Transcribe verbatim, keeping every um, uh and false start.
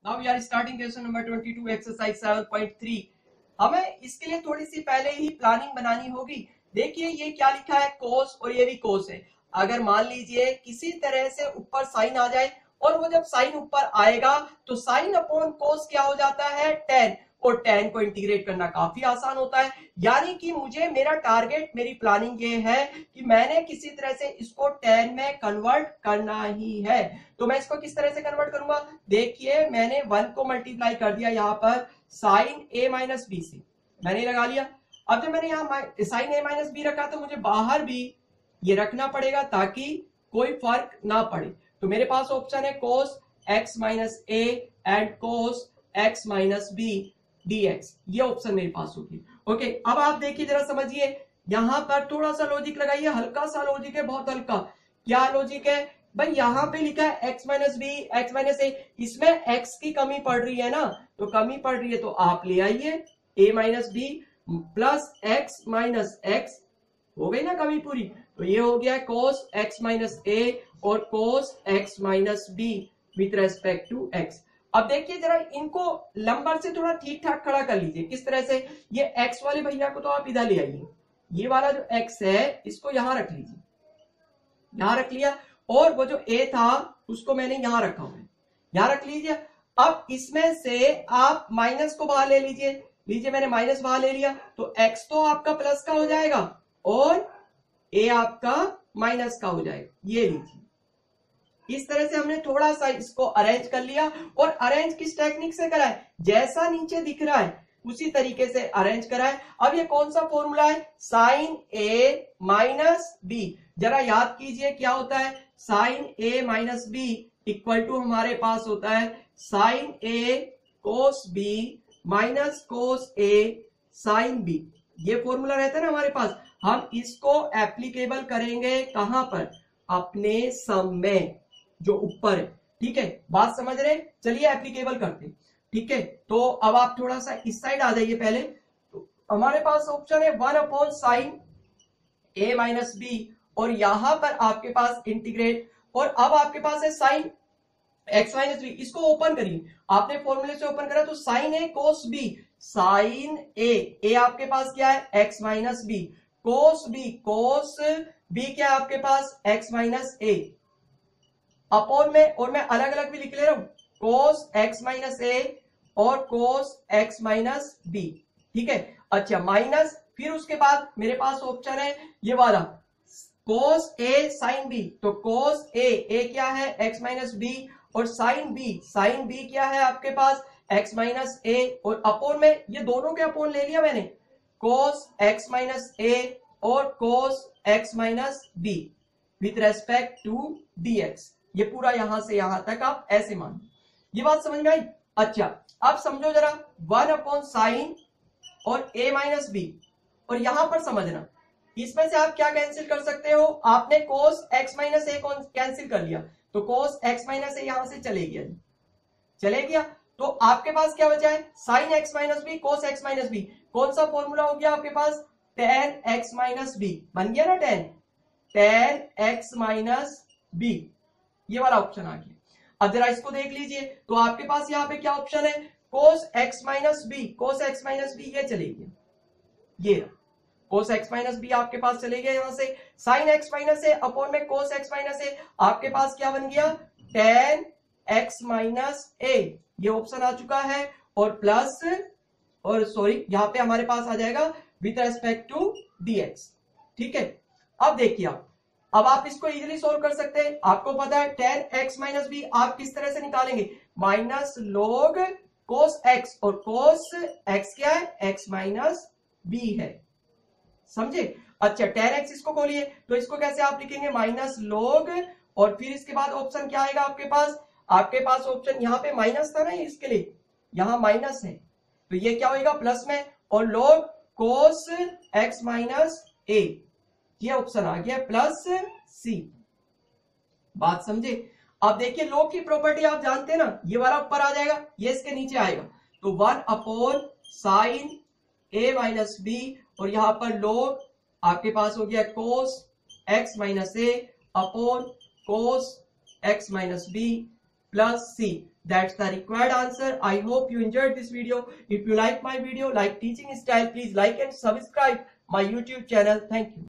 Now we are starting question number twenty two exercise seven point three. हमें इसके लिए थोड़ी सी पहले ही प्लानिंग बनानी होगी। देखिए ये क्या लिखा है, कोस, और ये भी कोस है। अगर मान लीजिए किसी तरह से ऊपर साइन आ जाए और वो जब साइन ऊपर आएगा तो साइन अपॉन कोस क्या हो जाता है, टेन, और टेन को इंटीग्रेट करना काफी आसान होता है। यानी कि मुझे मेरा टारगेट, मेरी प्लानिंग ये है कि मैंने किसी तरह से इसको टेन में कन्वर्ट करना ही है। तो मैं इसको किस तरह से कन्वर्ट करूंगा, देखिए मैंने वन को मल्टीप्लाई कर दिया यहाँ पर साइन ए माइनस बी से, मैंने लगा लिया। अब जब मैंने यहाँ साइन ए माइनस बी रखा तो मुझे बाहर भी ये रखना पड़ेगा ताकि कोई फर्क ना पड़े। तो मेरे पास ऑप्शन है cos x minus a and cos x minus b d x, ये ऑप्शन मेरे पास होगी। ओके, अब आप देखिए जरा समझिए, यहां पर थोड़ा सा लॉजिक लगाइए, हल्का सा लॉजिक है, बहुत हल्का। क्या लॉजिक है भाई, यहां पे लिखा है x minus b x minus a, इसमें x की कमी पड़ रही है ना, तो कमी पड़ रही है तो आप ले आइए a minus b plus x minus x, हो गई ना कमी पूरी। तो ये हो गया cos x माइनस ए और cos x minus b with respect to x। अब देखिए जरा इनको नंबर से थोड़ा ठीक ठाक खड़ा कर लीजिए। किस तरह से, ये x वाले भैया को तो आप इधर ले आइए, ये वाला जो x है इसको यहां रख लीजिए, यहां रख लिया, और वो जो a था उसको मैंने यहां रखा हुआ है, यहां रख लीजिए। अब इसमें से आप माइनस को बाहर ले लीजिए, लीजिए मैंने माइनस बाहर ले लिया, तो x तो आपका प्लस का हो जाएगा और a आपका माइनस का हो जाएगा, ये लीजिए। इस तरह से हमने थोड़ा सा इसको अरेंज कर लिया, और अरेंज किस टेक्निक से करा है, जैसा नीचे दिख रहा है उसी तरीके से अरेंज करा है। अब ये कौन सा फॉर्मूला है, साइन ए माइनस बी, जरा याद कीजिए क्या होता है, sine a minus b equal to हमारे पास होता है sine a cos b minus cos a sine b, ये फॉर्मूला रहता है ना हमारे पास। हम इसको एप्लीकेबल करेंगे कहां पर, अपने सम में जो ऊपर है, ठीक है, बात समझ रहे, चलिए एप्लीकेबल करते हैं। ठीक है, तो अब आप थोड़ा सा इस साइड आ जाइए पहले। तो हमारे पास ऑप्शन है one upon sine a minus b, और यहां पर आपके पास इंटीग्रेट, और अब आपके पास है साइन एक्स माइनस बी, इसको ओपन करिए, आपने फॉर्मूले से ओपन करा तो sine a cos b, sine a, a आपके पास क्या है x minus b, cos b, cos b क्या है आपके पास एक्स माइनस ए, अपॉन में, और मैं अलग अलग भी लिख ले रहा हूं, कोस एक्स माइनस ए और कोस एक्स माइनस बी, ठीक है। अच्छा माइनस, फिर उसके बाद मेरे पास ऑप्शन है ये वाला कोस ए साइन बी, तो कोस ए, ए क्या है एक्स माइनस बी, और साइन बी, साइन बी क्या है आपके पास एक्स माइनस ए, और अपॉन में ये दोनों के अपॉन ले लिया मैंने, कोस एक्स माइनस ए और cos x minus b with respect to d x. ये पूरा यहां से यहां तक आप ऐसे मान, ये बात समझ में आई। अच्छा अब समझो जरा, वन अपॉन साइन और a माइनस बी, और यहां पर समझना, इसमें से आप क्या कैंसिल कर सकते हो, आपने cos x minus a cancel कर लिया, तो cos x माइनस ए यहां से चले गया, चले गया, तो आपके पास क्या बचा है sine x minus b cos x minus b, कौन सा फॉर्मूला हो गया आपके पास, टेन एक्स माइनस बी, बन गया ना tan, tan x minus b, ये वाला ऑप्शन आ गया। अब जरा इसको देख लीजिए, तो आपके पास यहाँ पे क्या ऑप्शन है, cos x minus b, cos x minus b ये चले गया, ये cos x माइनस बी आपके पास चले गया यहां से, sin x minus a upon में cos x माइनस ए, आपके पास क्या बन गया tan x माइनस ए, ये ऑप्शन आ चुका है, और प्लस, और सॉरी यहाँ पे हमारे पास आ जाएगा विथ रेस्पेक्ट टू dx, ठीक है। अब देखिए आप, अब आप इसको इजीली सोल्व कर सकते हैं, आपको पता है tan x माइनस बी आप किस तरह से निकालेंगे, माइनस log cos x, और cos x क्या है x माइनस बी है, समझे। अच्छा tan x इसको खोलिए, तो इसको कैसे आप लिखेंगे, माइनस log, और फिर इसके बाद ऑप्शन क्या आएगा आपके पास, आपके पास ऑप्शन यहाँ पे माइनस था ना, इसके लिए यहां माइनस है, तो ये क्या होगा प्लस में, और log cos x minus a, ये ऑप्शन आ गया प्लस सी, बात समझे। अब देखिए log की प्रॉपर्टी आप जानते हैं ना, ये वाला ऊपर आ जाएगा, ये इसके नीचे आएगा, तो one upon sine a minus b, और यहां पर log आपके पास हो गया cos x minus a upon cos x minus b plus c, That's the required answer. I hope you enjoyed this video. If you like my video, like teaching style, please like and subscribe my YouTube channel. Thank you.